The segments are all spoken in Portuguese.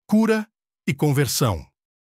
cura e conversão.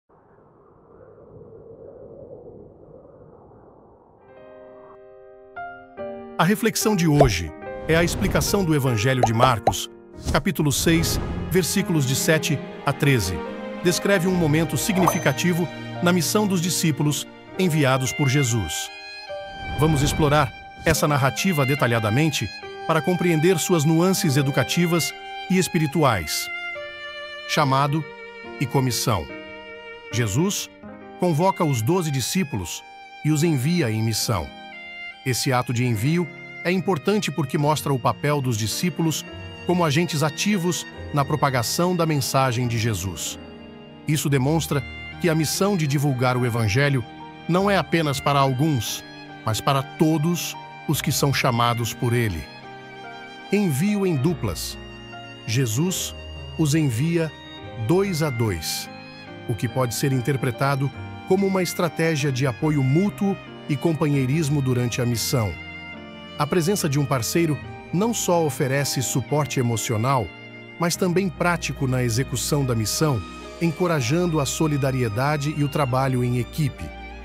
A reflexão de hoje é a explicação do Evangelho de Marcos, capítulo 6, versículos de 7 a 13. Descreve um momento significativo na missão dos discípulos enviados por Jesus. Vamos explorar essa narrativa detalhadamente para compreender suas nuances educativas e espirituais. Chamado e comissão. Jesus convoca os 12 discípulos e os envia em missão. Esse ato de envio é importante porque mostra o papel dos discípulos como agentes ativos na propagação da mensagem de Jesus. Isso demonstra que a missão de divulgar o Evangelho não é apenas para alguns, mas para todos os que são chamados por Ele. Envio em duplas. Jesus os envia 2 a 2, o que pode ser interpretado como uma estratégia de apoio mútuo e companheirismo durante a missão. A presença de um parceiro não só oferece suporte emocional, mas também prático na execução da missão, encorajando a solidariedade e o trabalho em equipe.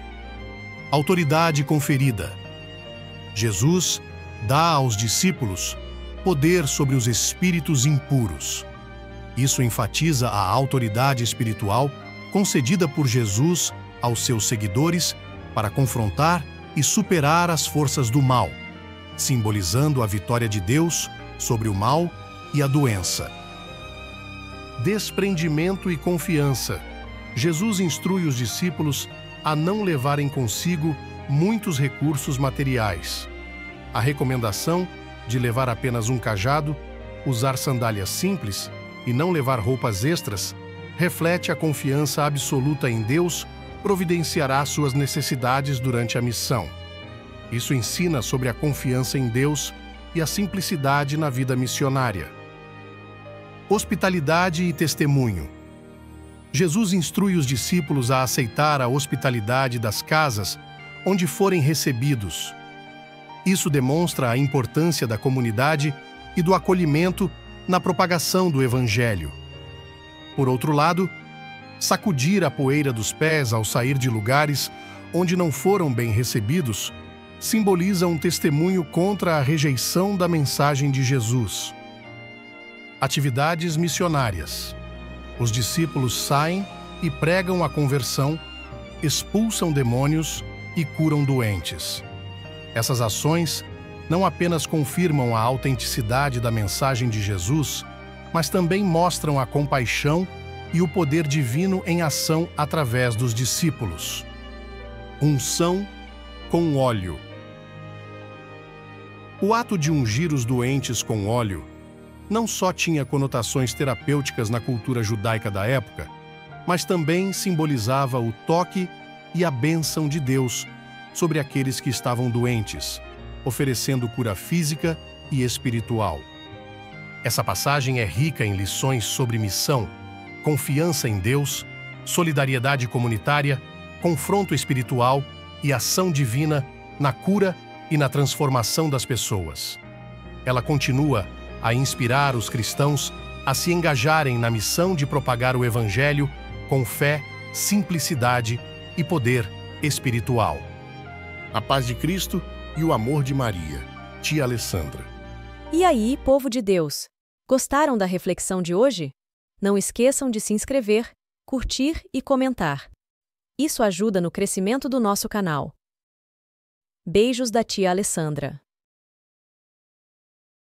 Autoridade conferida. Jesus dá aos discípulos poder sobre os espíritos impuros. Isso enfatiza a autoridade espiritual concedida por Jesus aos seus seguidores para confrontar e superar as forças do mal, simbolizando a vitória de Deus sobre o mal e a doença. Desprendimento e confiança. Jesus instrui os discípulos a não levarem consigo muitos recursos materiais. A recomendação de levar apenas um cajado, usar sandálias simples e não levar roupas extras reflete a confiança absoluta em Deus providenciará suas necessidades durante a missão. Isso ensina sobre a confiança em Deus e a simplicidade na vida missionária. Hospitalidade e testemunho. Jesus instrui os discípulos a aceitar a hospitalidade das casas onde forem recebidos. Isso demonstra a importância da comunidade e do acolhimento na propagação do Evangelho. Por outro lado, sacudir a poeira dos pés ao sair de lugares onde não foram bem recebidos simboliza um testemunho contra a rejeição da mensagem de Jesus. Atividades missionárias. Os discípulos saem e pregam a conversão, expulsam demônios e curam doentes. Essas ações não apenas confirmam a autenticidade da mensagem de Jesus, mas também mostram a compaixão e o poder divino em ação através dos discípulos. Unção com óleo. O ato de ungir os doentes com óleo não só tinha conotações terapêuticas na cultura judaica da época, mas também simbolizava o toque e a bênção de Deus sobre aqueles que estavam doentes, oferecendo cura física e espiritual. Essa passagem é rica em lições sobre missão, confiança em Deus, solidariedade comunitária, confronto espiritual e ação divina na cura e na transformação das pessoas. Ela continua a inspirar os cristãos a se engajarem na missão de propagar o Evangelho com fé, simplicidade e poder espiritual. A paz de Cristo e o amor de Maria. Tia Alessandra. E aí, povo de Deus? Gostaram da reflexão de hoje? Não esqueçam de se inscrever, curtir e comentar. Isso ajuda no crescimento do nosso canal. Beijos da tia Alessandra.